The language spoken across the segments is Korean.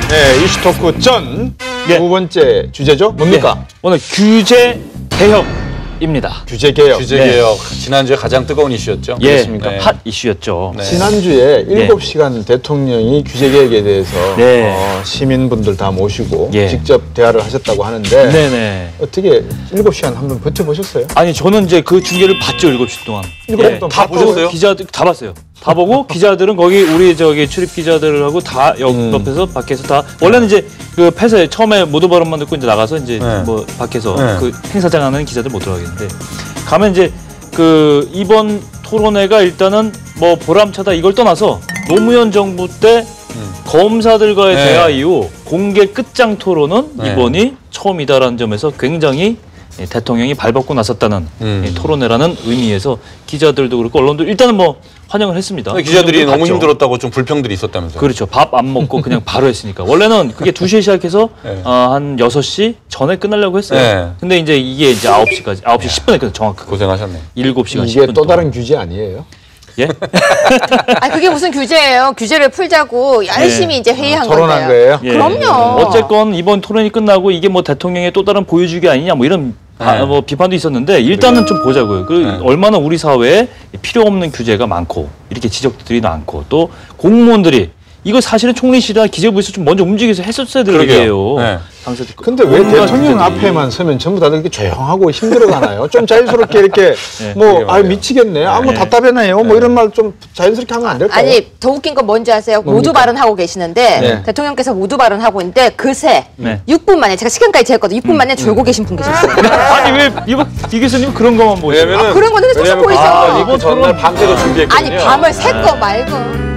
네, 이슈토크 전 두 번째 주제죠? 뭡니까? 오늘 규제 개혁입니다. 규제 개혁. 규제 개혁. 지난주에 가장 뜨거운 이슈였죠. 예, 그렇습니까? 핫 이슈였죠. 네. 지난주에 7시간 대통령이 규제 개혁에 대해서 시민분들 다 모시고 직접 대화를 하셨다고 하는데 네네. 어떻게 7시간 한번 버텨보셨어요? 아니 저는 이제 그 중계를 봤죠. 7시 동안. 7시간 동안 다 보셨어요? 기자들 다 봤어요. 다 보고 기자들은 거기 우리 출입 기자들하고 다 옆에서 밖에서 다 원래는 이제 그 폐쇄 처음에 모두 발언만 듣고 이제 나가서 이제 뭐 밖에서 그 행사장 하는 기자들 못 들어가겠는데 가면 이제 그 이번 토론회가 일단은 뭐 보람차다 이걸 떠나서 노무현 정부 때 검사들과의 대화 이후 공개 끝장 토론은 이번이 처음이다라는 점에서 굉장히 대통령이 발벗고 나섰다는 토론회라는 의미에서 기자들도 그렇고 언론도 일단은 뭐 환영을 했습니다. 기자들이 너무 힘들었다고 좀 불평들이 있었다면서요? 그렇죠. 밥 안 먹고 그냥 바로 했으니까. 원래는 그게 2시에 시작해서 한 6시 전에 끝나려고 했어요. 근데 이제 이게 이제 9시까지, 9시 10분에 끝나 정확하게. 고생하셨네. 7시간 10분 이게 또 다른 규제 아니에요? 예? 아니 그게 무슨 규제예요? 규제를 풀자고 열심히 이제 회의한 토론한 건데요. 거예요? 그럼요. 어쨌건 이번 토론이 끝나고 이게 뭐 대통령의 또 다른 보여주기 아니냐 뭐 이런 뭐 비판도 있었는데 일단은 좀 보자고요. 얼마나 우리 사회에 필요 없는 규제가 많고 이렇게 지적들이 많고 또 공무원들이 이거 사실은 총리실이나 기재부에서 좀 먼저 움직여서 했었어야 될 일이에요. 근데 왜 대통령 앞에만 서면 전부 다들 이렇게 조용하고 힘들어가나요? 좀 자연스럽게 이렇게 뭐 미치겠네. 뭐 답답해나요? 뭐 이런 말 좀 자연스럽게 하면 안 될까요? 아니 더 웃긴 건 뭔지 아세요? 모두 발언하고 계시는데 대통령께서 모두 발언하고 있는데 그새 6분 만에 제가 시간까지 재었거든요. 6분 만에 졸고 계신 분 계셨어요. 아니 왜 이 교수님 그런 것만 보시죠? 그런 거는 계속 보이죠. 이번 전날 밤새도 준비했거든요. 아니 밤을 샜거 말고.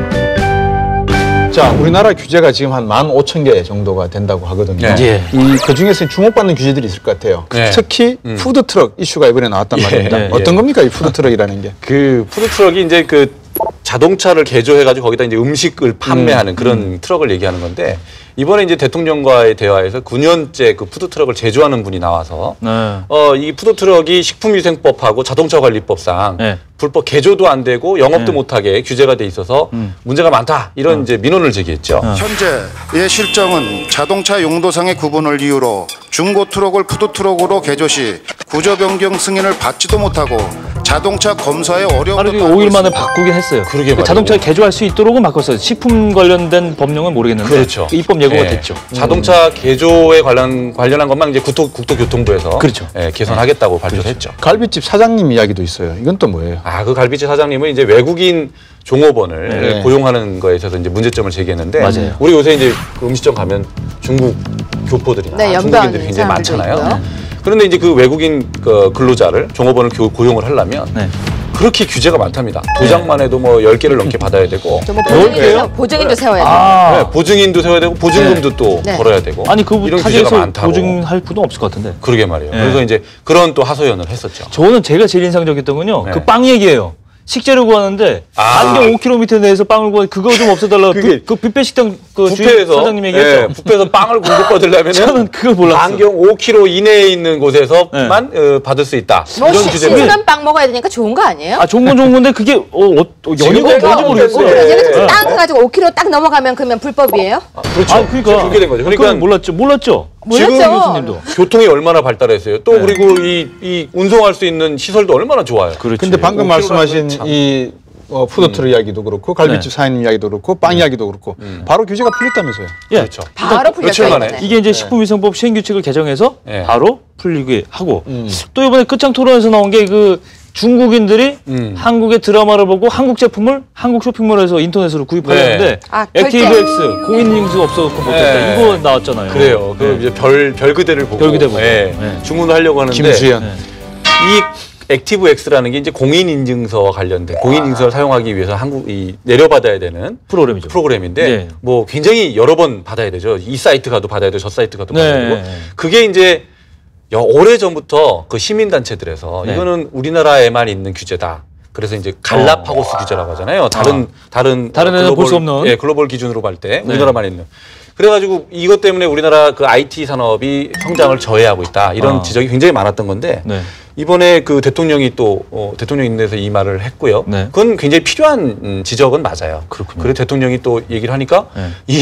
자, 우리나라 규제가 지금 한 15,000개 정도가 된다고 하거든요. 그 중에서 주목받는 규제들이 있을 것 같아요. 특히 푸드트럭 이슈가 이번에 나왔단 말입니다. 어떤 겁니까, 이 푸드트럭이라는 게? 그 푸드트럭이 이제 그 자동차를 개조해가지고 거기다 이제 음식을 판매하는 그런 트럭을 얘기하는 건데 이번에 이제 대통령과의 대화에서 9년째 그 푸드트럭을 제조하는 분이 나와서 이 푸드트럭이 식품위생법하고 자동차관리법상 불법 개조도 안 되고 영업도 못하게 규제가 돼 있어서 문제가 많다 이런 이제 민원을 제기했죠. 현재의 실정은 자동차 용도상의 구분을 이유로 중고 트럭을 푸드트럭으로 개조 시 구조 변경 승인을 받지도 못하고 자동차 검사에 어려움을 하루 5일 만에 바꾸긴 했어요. 그러게 말이에요. 자동차를 개조할 수 있도록은 바꿨어요. 식품 관련된 법령은 모르겠는데 그렇죠. 입법 예고가 됐죠. 자동차 개조에 관련한 것만 이제 국토교통부에서 개선하겠다고 발표를 했죠. 갈비집 사장님 이야기도 있어요. 이건 또 뭐예요? 그 갈비집 사장님은 이제 외국인 종업원을 고용하는 거에 있어서 이제 문제점을 제기했는데 우리 요새 이제 그 음식점 가면 중국 교포들이나 중국인들이 굉장히 많잖아요. 그런데 이제 그 외국인 근로자를 종업원을 고용을 하려면 그렇게 규제가 많답니다. 도장만 해도 뭐 10개를 넘게 받아야 되고 보증인도 세워야 돼요. 보증인도 세워야 되고 보증금도 또 걸어야 되고 아니 그 이런 규제가 많다고. 보증할 분은 없을 것 같은데. 그러게 말이에요. 그래서 이제 그런 또 하소연을 했었죠. 저는 제가 제일 인상적이었던 건요. 그 빵 얘기예요. 식재료 구하는데 반경 5km 내에서 빵을 구하는데 그거 좀 없애달라고 그 뷔페 식당 그 주인 사장님 얘기했죠. 뷔페에서 빵을 공급받으려면 저는 그걸 몰랐어요. 반경 5km 이내에 있는 곳에서만 받을 수 있다. 이런 규제가. 신선한 빵 먹어야 되니까 좋은 거 아니에요? 좋은 건 좋은 건데 그게 연유가 뭔지 모르겠어요. 얘네들 땅 해가지고 5km 딱 넘어가면 그러면 불법이에요? 그렇죠. 그러니까 그렇게 된 거죠. 그러니까 몰랐죠. 지금 교수님도 교통이 얼마나 발달했어요. 또 그리고 이 운송할 수 있는 시설도 얼마나 좋아요. 그런데 방금 말씀하신 이 푸드트럭 이야기도 그렇고 갈비집 사장님 이야기도 그렇고 빵 이야기도 그렇고 바로 규제가 풀렸다면서요. 그렇죠. 바로 풀렸어요. 이게 이제 식품위생법 시행규칙을 개정해서 바로 풀리게 하고 또 이번에 끝장 토론에서 나온 게 그 중국인들이 한국의 드라마를 보고 한국 제품을 한국 쇼핑몰에서 인터넷으로 구입하려는데 액티브엑스 공인인증서 없어서 못했다 이거 나왔잖아요. 그래요. 그 이제 별그대를 보고 주문을 하려고 하는데 김수현 이 액티브엑스라는 게 이제 공인인증서와 관련된 공인인증서를 사용하기 위해서 한국이 내려받아야 되는 프로그램인데 뭐 굉장히 여러 번 받아야 되죠. 이 사이트 가도 받아야 되고 저 사이트 가도 받아야 되고 그게 이제 오래전부터 그 시민단체들에서 이거는 우리나라에만 있는 규제다. 그래서 이제 갈라파고스 규제라고 하잖아요. 다른 데는 볼 수 없는 글로벌 기준으로 볼 때 우리나라만 있는. 그래가지고 이것 때문에 우리나라 그 IT 산업이 성장을 저해하고 있다. 이런 지적이 굉장히 많았던 건데 이번에 그 대통령이 또 대통령 인내에서 이 말을 했고요. 그건 굉장히 필요한 지적은 맞아요. 그래서 대통령이 또 얘기를 하니까 이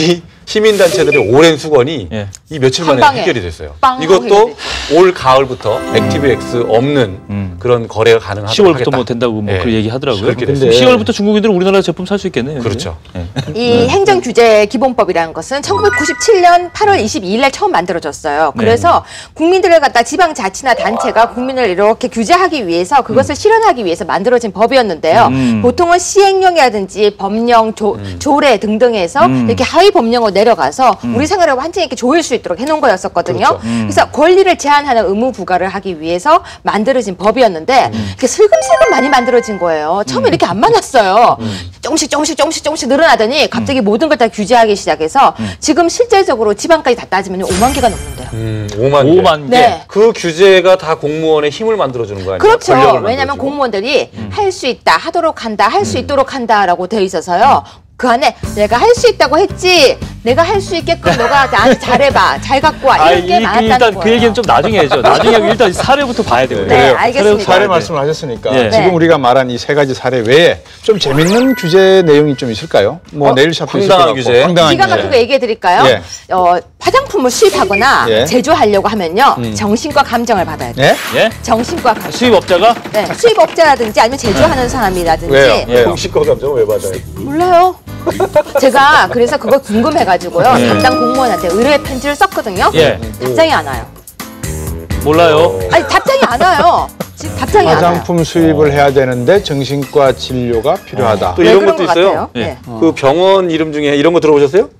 시민단체들의 오랜 수건이 이 며칠 만에 해결이 됐어요. 이것도 올 가을부터 액티브엑스 없는 그런 거래가 가능하다고 10월부터 뭐 된다고 뭐 그 얘기 하더라고요. 그렇게 근데 10월부터 중국인들은 우리나라 제품 살 수 있겠네요. 그렇죠. 이 행정규제기본법이라는 것은 1997년 8월 22일 날 처음 만들어졌어요. 그래서 국민들을 갖다 지방자치나 단체가 국민을 이렇게 규제하기 위해서 그것을 실현하기 위해서 만들어진 법이었는데요. 보통은 시행령이라든지 법령, 조례 등등에서 이렇게 하위 법령으로 내려가서 우리 생활을 완전히 이렇게 조일 수 있도록 해놓은 거였었거든요. 그렇죠. 그래서 권리를 제한하는 의무 부과를 하기 위해서 만들어진 법이었는데 이렇게 슬금슬금 많이 만들어진 거예요. 처음에 이렇게 안 많았어요. 조금씩 늘어나더니 갑자기 모든 걸 다 규제하기 시작해서 지금 실제적으로 지방까지 다 따지면 5만 개가 넘는데요. 5만 개. 네. 그 규제가 다 공무원의 힘을 만들어주는 거 아니에요? 그렇죠. 왜냐하면 공무원들이 할 수 있다, 하도록 한다, 할 수 있도록 한다라고 되어 있어서요. 그 안에 내가 할 수 있다고 했지, 내가 할 수 있게끔 너가 나한테 잘해봐, 잘 갖고 와, 이런 게 많았다는 일단 거예요. 그 얘기는 좀 나중에 해야죠. 나중에 하고 일단 사례부터 봐야 되거든요. 네, 알겠습니다. 사례 말씀을 하셨으니까 네. 지금 우리가 말한 이 3가지 사례 외에 좀 재밌는 규제 내용이 좀 있을까요? 뭐 네일샵도 있을 것 같고. 규제. 황당한 기가 규제. 막히게 얘기해 드릴까요? 예. 화장품을 수입하거나 예. 제조하려고 하면요. 정신과 감정을 받아야 돼요. 예? 예? 정신과 감정. 수입업자가 네, 수입업자라든지 아니면 제조하는 사람이라든지. 왜요? 왜요? 공식과 감정을 왜 받아요? 몰라요. 제가 그래서 그걸 궁금해가지고요. 담당 공무원한테 의뢰 편지를 썼거든요. 예. 답장이 안 와요. 몰라요. 아니 답장이 안 와요. 지금 답장이 안 와요. 화장품 수입을 해야 되는데 정신과 진료가 필요하다. 또 왜 이런 그런 것도 것 있어요. 같아요? 네. 그 병원 이름 중에 이런 거 들어보셨어요?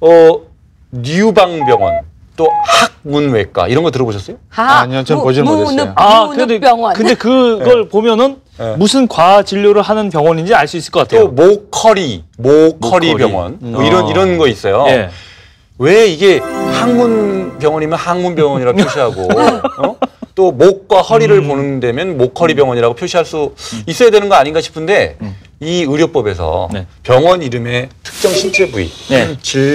뉴방병원, 또 학문외과 이런 거 들어보셨어요? 아니요, 전 보질 못했어요. 문읍병원. 근데 그걸 보면은 무슨 과학 진료를 하는 병원인지 알 수 있을 것 같아요. 또 모커리 병원 뭐 이런 거 있어요. 예. 왜 이게 학문병원이면 학문병원이라고 표시하고 또 목과 허리를 보는 데면 목허리 병원이라고 표시할 수 있어야 되는 거 아닌가 싶은데 이 의료법에서 네. 병원 이름에 특정 신체 부위, 네.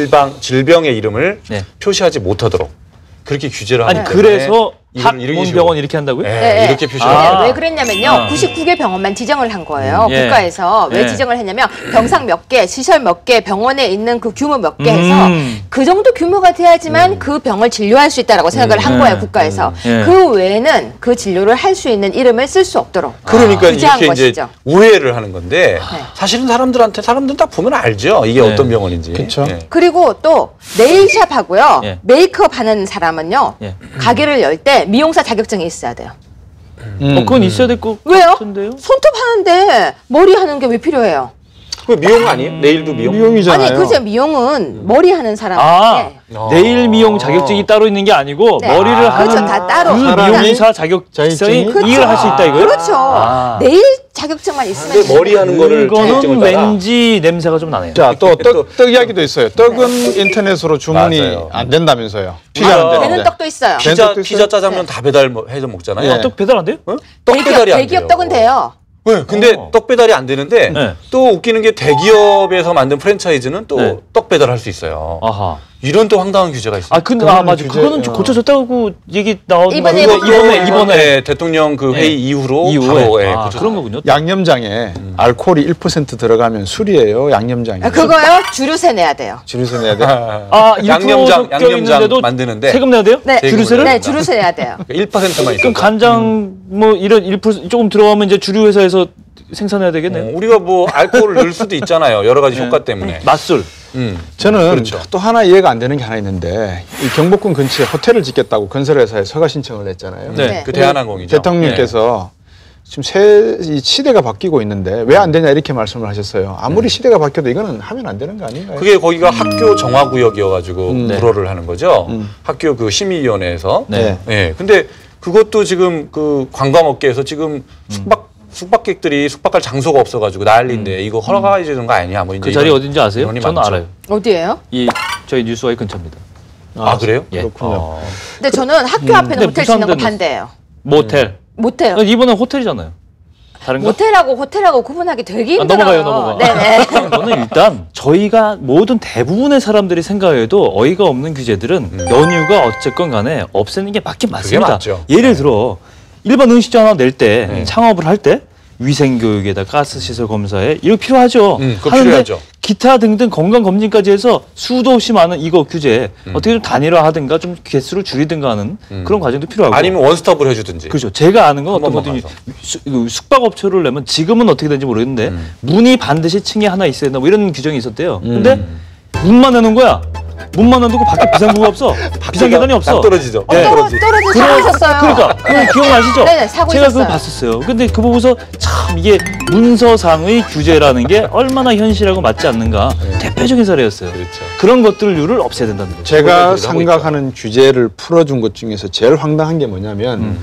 질병의 이름을 네. 표시하지 못하도록 그렇게 규제를 하기 아니 때문에 그래서 이런 식으로. 학문병원 이렇게 한다고요? 네, 이렇게 표시를 네, 해요. 왜 그랬냐면요. 99개 병원만 지정을 한 거예요. 예. 국가에서. 왜 예. 지정을 했냐면 병상 몇 개, 시설 몇 개, 병원에 있는 그 규모 몇 개 해서 그 정도 규모가 돼야지만 그 병을 진료할 수 있다라고 생각을 한 거예요, 국가에서. 그 외에는 그 진료를 할 수 있는 이름을 쓸 수 없도록 그러니까 규제한 이렇게 이제 것이죠. 우회를 하는 건데 네. 사실은 사람들은 딱 보면 알죠. 이게 어떤 병원인지. 그쵸. 예. 그리고 또 네일샵 하고요. 예. 메이크업 하는 사람은요. 예. 가게를 열 때 미용사 자격증이 있어야 돼요. 그건 있어야 될 것 왜요? 같은데요? 손톱 하는데 머리 하는 게 왜 필요해요? 그 미용 아니에요? 네일도 미용? 미용이잖아요. 아니, 그죠. 미용은 머리 하는 사람. 아, 네. 네일 미용 자격증이 따로 있는 게 아니고 네. 머리를 하는 그렇죠. 다 따로. 그 사람이 미용사 자격증이 그렇죠. 일을 할 수 있다 이거요? 그렇죠. 네일 자격증만 있으면 근데 머리 하는 거를 이거는 자격증을 따라. 왠지 냄새가 좀 나네요. 자, 또 떡 이야기도 있어요. 떡은 인터넷으로 주문이 맞아요. 안 된다면서요. 우리가 피가 안 되는 되는데. 떡도 있어요. 된 피자, 떡도 피자 있어요? 짜장면 다 해서 먹잖아요. 예. 떡 배달 안 돼요? 떡 배달이 안 돼요. 대기업 떡은 돼요. 네, 근데 떡 배달이 안 되는데 네. 또 웃기는 게 대기업에서 만든 프랜차이즈는 또 네. 떡 배달할 수 있어요. 아하. 이런 또 황당한 규제가 있어요. 아 근데 그거는 맞아. 규제- 그거는 좀 고쳐졌다고 얘기 나오는 이번에 거 이번에 이번에 대통령 그 회의 이후로 바로 이후에 예, 아, 고쳐졌어요. 그런 거군요. 양념장에 알코올이 1% 들어가면 술이에요. 양념장이. 그거요? 주류세 내야 돼요. 줄여서 내야 돼. 아, 양념장 있는데도 만드는데 세금 내야 돼요? 네. 주류세를? 네, 주류세 내야 돼요. 1%만 있어요. 그럼 간장 뭐 이런 1% 조금 들어가면 이제 주류 회사에서 생산해야 되겠네요. 우리가 뭐 알코올을 넣을 수도 있잖아요. 여러 가지 효과 때문에. 맛술. 저는 그렇죠. 또 하나 이해가 안 되는 게 하나 있는데 이 경복궁 근처에 호텔을 짓겠다고 건설회사에 허가 신청을 했잖아요. 네. 네. 그 대한항공이죠. 대통령께서 지금 이 시대가 바뀌고 있는데 왜 안 되냐 이렇게 말씀을 하셨어요. 아무리 시대가 바뀌어도 이거는 하면 안 되는 거 아닌가요? 그게 거기가 학교 정화구역이어가지고 네. 불허를 하는 거죠. 학교 그 심의위원회에서. 네. 예. 근데 그것도 지금 그 관광업계에서 지금 숙박객들이 숙박할 장소가 없어가지고 난리인데 이거 허락해 주는 거 아니냐? 뭐 이제 그 자리 이런 어딘지 아세요? 의논이 저는 많죠. 알아요. 어디예요? 이 저희 뉴스와의 근처입니다. 아, 그래요? 예. 그렇군요. 근데 저는 학교 앞에는 근데 호텔 짓는 거 부산대는- 반대예요. 모텔. 못해요. 이번엔 호텔이잖아요. 다른가? 모텔하고 호텔하고 구분하기 되게 힘들어요. 넘어가. 네네. 저는 일단 저희가 모든 대부분의 사람들이 생각해도 어이가 없는 규제들은 연유가 어쨌건 간에 없애는 게 맞긴 맞습니다. 맞죠. 예를 들어 일반 음식점 하나 낼 때 창업을 할 때 위생교육에다 가스시설 검사에 이거 필요하죠. 그거 하는데 필요하죠. 기타 등등 건강검진까지 해서 수도 없이 많은 이거 규제 어떻게 좀 단일화하든가 좀 개수를 줄이든가 하는 그런 과정도 필요하고. 아니면 원스톱을 해주든지. 그렇죠. 제가 아는 건 어떤 것들이 숙박업체를 내면 지금은 어떻게 되는지 모르겠는데 문이 반드시 층에 하나 있어야 된다 뭐 이런 규정이 있었대요. 근데 문만 내놓은 거야. 문만 내놓고 밖에 비상구가 없어. 비상계단이 없어. 딱 떨어지죠. 네. 떨어진 사고 있었어요. 그러니까 그거 기억나시죠? 네네, 사고 제가 있었어요. 그거 봤었어요. 근데 그 보고서 참 이게 문서상의 규제라는 게 얼마나 현실하고 맞지 않는가 대표적인 사례였어요. 그렇죠. 그런 것들을 없애야 된다는 거죠. 제가 생각하는 규제를 풀어준 것 중에서 제일 황당한 게 뭐냐면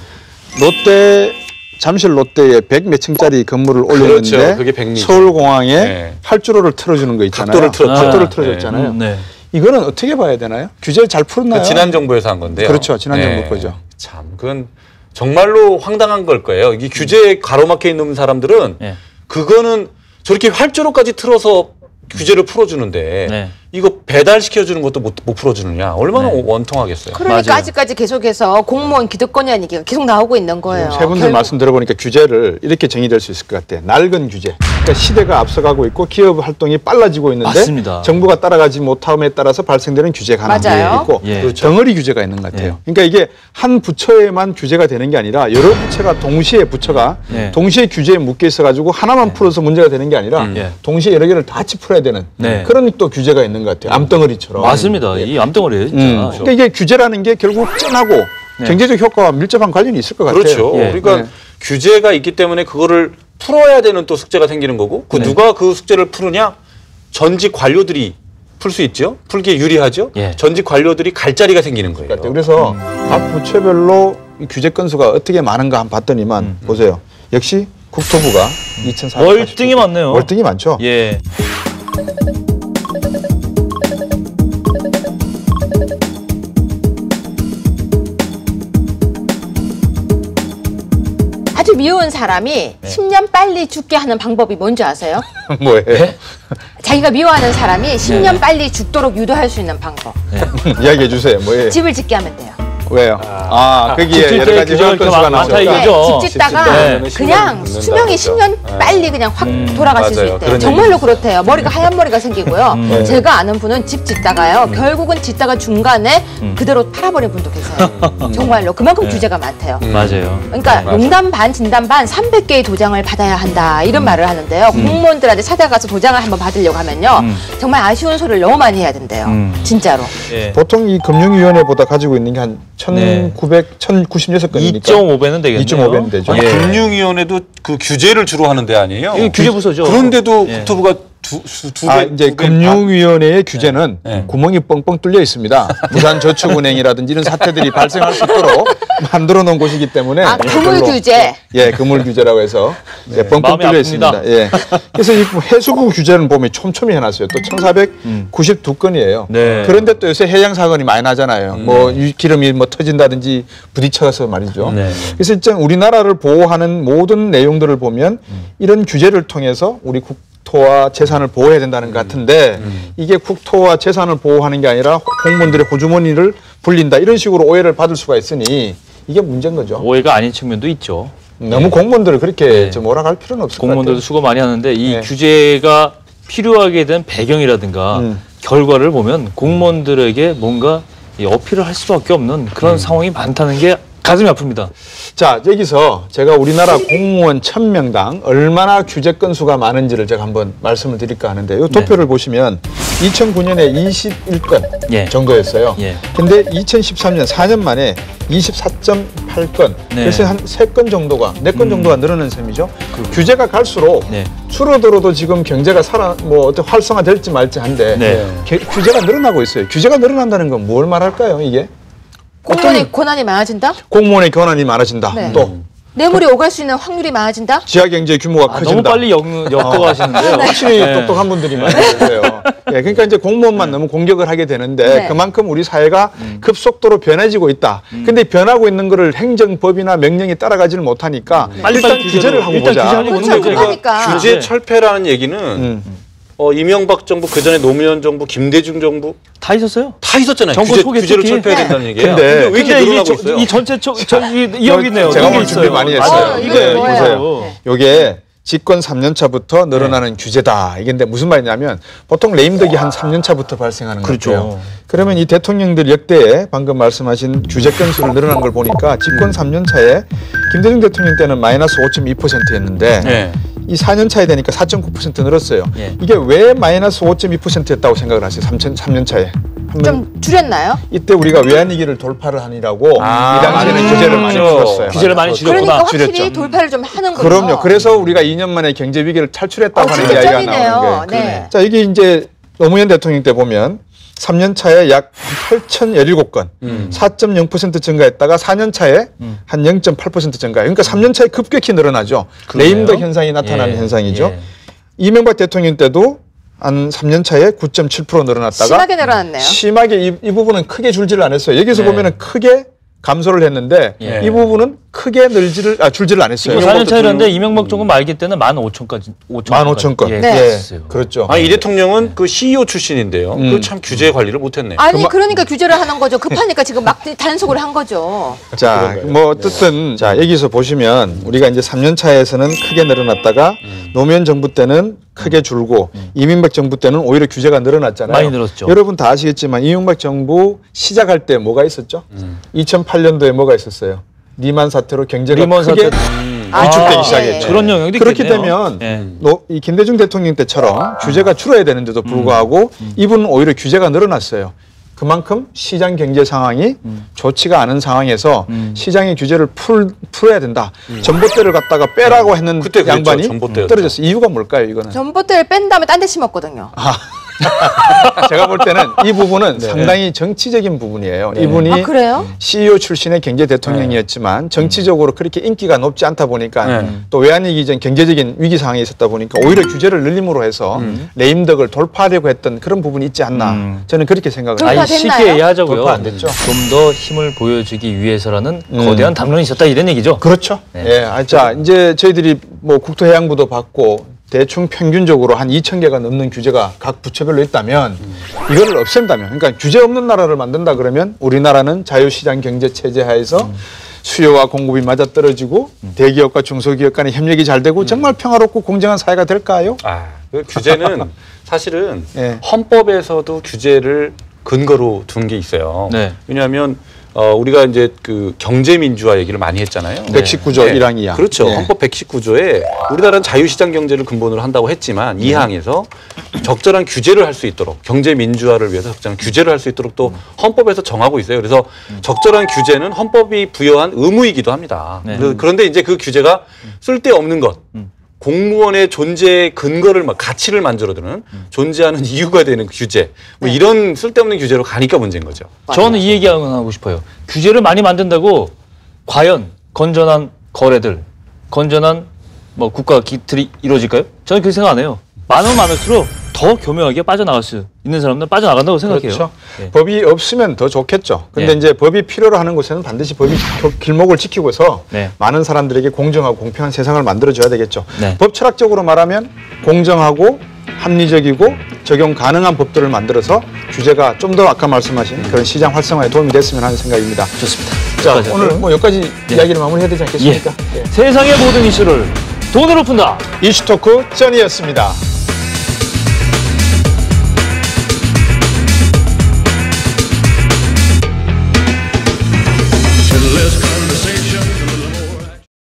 롯데 잠실 롯데에 100 몇 층짜리 건물을 올렸는데 그렇죠. 그게 100 미죠. 서울공항에 네. 활주로를 틀어주는 거 있잖아요. 각도를 틀어줬잖아요. 네. 이거는 어떻게 봐야 되나요? 규제를 잘 풀었나요? 그 지난 정부에서 한 건데요. 그렇죠. 지난 정부 거죠. 참 그건 정말로 황당한 걸 거예요. 이게 규제에 가로막혀 있는 사람들은 네. 그거는 저렇게 활주로까지 틀어서 규제를 풀어주는데 네. 이거 배달시켜주는 것도 못 풀어주느냐. 얼마나 네. 원통하겠어요. 그러니까 맞아요. 아직까지 계속해서 공무원 기득권이라는 얘기가 계속 나오고 있는 거예요. 세 분들 결국 말씀 들어보니까 규제를 이렇게 정의될 수 있을 것 같아요. 낡은 규제. 그러니까 시대가 앞서가고 있고 기업 활동이 빨라지고 있는데 맞습니다. 정부가 따라가지 못함에 따라서 발생되는 규제 가능성이 맞아요. 있고 예. 그렇죠. 덩어리 규제가 있는 것 같아요. 예. 그러니까 이게 한 부처에만 규제가 되는 게 아니라 여러 부처가 동시에 예. 동시에 규제에 묶여 있어가지고 하나만 풀어서 문제가 되는 게 아니라 예. 동시에 여러 개를 다 같이 풀어야 되는 네. 그런 또 규제가 있는 것 같아요. 암덩어리처럼. 맞습니다. 이 암덩어리예요, 진짜. 그러니까 이게 규제라는 게 결국 쩐하고 경제적 효과와 밀접한 관련이 있을 것 같아요. 그렇죠. 예. 그러니까 규제가 있기 때문에 그거를 풀어야 되는 또 숙제가 생기는 거고 그 누가 그 숙제를 푸느냐? 전직 관료들이 풀 수 있죠. 풀기에 유리하죠. 예. 전직 관료들이 갈 자리가 생기는 거예요. 그래서 각 부처별로 이 규제 건수가 어떻게 많은가 한번 봤더니만 보세요. 역시 국토부가 2,480. 월등히 많네요. 월등히 많죠. 예. 아주 미운 사람이 10년 빨리 죽게 하는 방법이 뭔지 아세요? 뭐예요? 자기가 미워하는 사람이 10년 빨리 죽도록 유도할 수 있는 방법. 이야기해 주세요. 뭐예요? 집을 짓게 하면 돼요. 왜요? 거기에 집 여러 가지 규제가 효과 건수가 많다 나오죠. 이거죠. 집 짓다가 네. 그냥 10년 수명이 10년 빨리 그냥 확 돌아가실 수 맞아요. 있대요. 그런 정말로 얘기 그렇대요. 머리가 하얀 머리가 생기고요. 제가 아는 분은 집 짓다가요. 결국은 짓다가 중간에 그대로 팔아버린 분도 계세요. 정말로. 그만큼 규제가 많대요. 맞아요. 그러니까 농담 반 진담 반 300개의 도장을 받아야 한다 이런 말을 하는데요. 공무원들한테 찾아가서 도장을 한번 받으려고 하면요. 정말 아쉬운 소리를 너무 많이 해야 된대요. 진짜로. 예. 보통 이 금융위원회보다 가지고 있는 게 한 1,96건이니까 2.5배는 되겠네요. 2.5배는 되죠. 아니, 금융위원회도 그 규제를 주로 하는 데 아니에요? 이거 규제 부서죠. 그런데도 예. 국토부가 두 배, 이제 두 배, 금융위원회의 규제는 네. 구멍이 뻥뻥 뚫려 있습니다. 부산저축은행이라든지 이런 사태들이 발생할 수 있도록 만들어 놓은 곳이기 때문에 그물 별로- 규제. 예, 그물 규제라고 해서 예, 뻥뻥 마음이 뚫려 아픕니다. 있습니다. 예. 그래서 이 해수부 규제는 보면 촘촘히 해놨어요. 또 1,492건이에요. 네. 그런데 또 요새 해양 사건이 많이 나잖아요. 뭐 기름이 뭐 터진다든지 부딪혀서 말이죠. 네. 그래서 일단 우리나라를 보호하는 모든 내용들을 보면 이런 규제를 통해서 우리 국토와 재산을 보호해야 된다는 것 같은데 이게 국토와 재산을 보호하는 게 아니라 공무원들의 호주머니를 불린다 이런 식으로 오해를 받을 수가 있으니 이게 문제인 거죠. 오해가 아닌 측면도 있죠. 너무 공무원들을 그렇게 네. 좀 몰아갈 필요는 없을 것 공무원들도 같아요. 수고 많이 하는데 이 네. 규제가 필요하게 된 배경이라든가 결과를 보면 공무원들에게 뭔가 이 어필을 할 수밖에 없는 그런 상황이 많다는 게 가슴이 아픕니다. 자, 여기서 제가 우리나라 공무원 1,000명당 얼마나 규제 건수가 많은지를 제가 한번 말씀을 드릴까 하는데 이 도표를 보시면 2009년에 21건 예. 정도였어요. 예. 근데 2013년 4년 만에 24.8건. 네. 그래서 한 3건 정도가, 4건 정도가 늘어난 셈이죠. 규제가 갈수록 네. 줄어들어도 지금 경제가 어떻게 활성화될지 말지 한데 네. 규제가 늘어나고 있어요. 규제가 늘어난다는 건 뭘 말할까요, 이게? 공무원의 권한이 많아진다? 공무원의 권한이 많아진다. 네. 또 뇌물이 오갈 수 있는 확률이 많아진다? 지하 경제 규모가 커진다. 너무 빨리 엮어가시는데요. 확실히 네. 똑똑한 분들이 많이 계세요. 예, 그러니까 이제 공무원만 너무 공격을 하게 되는데 네. 그만큼 우리 사회가 급속도로 변해지고 있다. 근데 변하고 있는 거를 행정법이나 명령이 따라가지를 못하니까 일단 규제를 하고 일단 보자. 규제하고 그렇죠. 오는 거죠. 그러니까. 규제 철폐라는 얘기는 이명박 정부 그 전에 노무현 정부, 김대중 정부 다 있었어요. 다 있었잖아요. 정권 초기에 규제를 특히. 철폐해야 된다는 얘기예요. 근데 왜 이렇게 늘어나고 있어요? 이 전체 여기 있네요. 제가 이게 오늘 준비 있어요. 많이 했어요. 이거예요. 보세요. 요게 집권 3년 차부터 늘어나는 규제다. 이게 근데 무슨 말이냐면 보통 레임덕이 한 3년 차부터 발생하는 거죠. 그러면 이 대통령들 역대에 방금 말씀하신 규제 건수를 늘어난 걸 보니까 집권 3년 차에 김대중 대통령 때는 마이너스 5.2%였는데 이 4년 차에 되니까 4.9% 늘었어요. 이게 왜 마이너스 5.2%였다고 생각을 하세요? 3년 차에. 좀 줄였나요? 이때 우리가 외환위기를 돌파를 하니라고 이 당시에는 규제를 많이 줄였어요. 규제를 많이 줄였구나. 그러니까 확실히 돌파를 좀 하는 거죠. 그럼요. 그래서 우리가 2년 만에 경제 위기를 탈출했다고 하는 이야기가 나오는 거예요. 네. 자, 이게 이제 노무현 대통령 때 보면 3년 차에 약 8,017건, 4.0% 증가했다가 4년 차에 한 0.8% 증가해요. 그러니까 3년 차에 급격히 늘어나죠. 레임덕 현상이 나타나는 현상이죠. 이명박 대통령 때도 한 3년 차에 9.7% 늘어났다가 심하게 늘어났네요. 심하게 이 부분은 크게 줄지를 않았어요. 여기서 보면은 크게 감소를 했는데 이 부분은 크게 줄지를 안 했어요. 4년 차이였는데 이명박 정부 말기 때는 15,000까지 15,000건. 예, 그렇죠. 이 대통령은 그 CEO 출신인데요. 그 참 규제 관리를 못했네. 아니 그러니까 규제를 하는 거죠. 급하니까 지금 막 단속을 한 거죠. 자, 뭐 어쨌든 자 여기서 보시면 우리가 이제 3년 차에서는 크게 늘어났다가 노무현 정부 때는 크게 줄고 이명박 정부 때는 오히려 규제가 늘어났잖아요. 많이 늘었죠. 여러분 다 아시겠지만 이명박 정부 시작할 때 뭐가 있었죠? 2008년도에 뭐가 있었어요? 리만 사태로 경제가 크게 위축되기 시작했죠. 그런 영역도 그렇게 있겠네요. 되면 이 김대중 대통령 때처럼 규제가 줄어야 되는데도 불구하고 이분은 오히려 규제가 늘어났어요. 그만큼 시장 경제 상황이 좋지가 않은 상황에서 시장의 규제를 풀어야 된다. 전봇대를 갖다가 빼라고 했는 그때 양반이 전봇대였죠. 떨어졌어요. 이유가 뭘까요, 이거는? 전봇대를 뺀 다음에 딴 데 심었거든요. 제가 볼 때는 이 부분은 상당히 정치적인 부분이에요. 이분이 아, 그래요? CEO 출신의 경제 대통령이었지만 정치적으로 그렇게 인기가 높지 않다 보니까 또 외환위기 전 경제적인 위기 상황에 있었다 보니까 오히려 규제를 늘림으로 해서 레임덕을 돌파하려고 했던 그런 부분이 있지 않나. 저는 그렇게 생각을 돌파 합니다. 됐나요? 쉽게 이해하자고요. 돌파 안 됐죠. 좀 더 힘을 보여주기 위해서라는 거대한 담론이 있었다 이런 얘기죠. 그렇죠. 예. 자, 이제 저희들이 뭐 국토해양부도 받고 대충 평균적으로 한 2,000개가 넘는 규제가 각 부처별로 있다면 이거를 없앤다면, 그러니까 규제 없는 나라를 만든다 그러면 우리나라는 자유시장 경제 체제 하에서 수요와 공급이 맞아떨어지고 대기업과 중소기업 간의 협력이 잘 되고 정말 평화롭고 공정한 사회가 될까요? 그 규제는 사실은 예. 헌법에서도 규제를 근거로 둔 게 있어요. 네. 왜냐하면 우리가 이제 그 경제 민주화 얘기를 많이 했잖아요. 119조 1항 2항. 그렇죠. 네. 헌법 119조에 우리나라는 자유시장 경제를 근본으로 한다고 했지만 2항에서 적절한 규제를 할 수 있도록 경제 민주화를 위해서 적절한 규제를 할 수 있도록 또 헌법에서 정하고 있어요. 그래서 적절한 규제는 헌법이 부여한 의무이기도 합니다. 그런데 이제 그 규제가 쓸데없는 것. 공무원의 존재 근거를 가치를 만들어두는 존재하는 이유가 되는 규제 뭐 이런 쓸데없는 규제로 가니까 문제인 거죠. 저는 이 얘기 하고 싶어요. 규제를 많이 만든다고 과연 건전한 거래들, 건전한 뭐 국가 기틀이 이루어질까요? 저는 그렇게 생각 안 해요. 많으면 많을수록 더 교묘하게 빠져나갈 수 있는 사람들은 빠져나간다고 생각해요. 그렇죠. 네. 법이 없으면 더 좋겠죠. 근데 이제 법이 필요로 하는 곳에는 반드시 법이 길목을 지키고서 많은 사람들에게 공정하고 공평한 세상을 만들어줘야 되겠죠. 법 철학적으로 말하면 공정하고 합리적이고 적용 가능한 법들을 만들어서 규제가 좀 더 아까 말씀하신 그런 시장 활성화에 도움이 됐으면 하는 생각입니다. 좋습니다. 자, 오늘 뭐 여기까지 이야기를 마무리해야 되지 않겠습니까? 세상의 모든 이슈를 돈으로 푼다. 이슈토크 전이었습니다.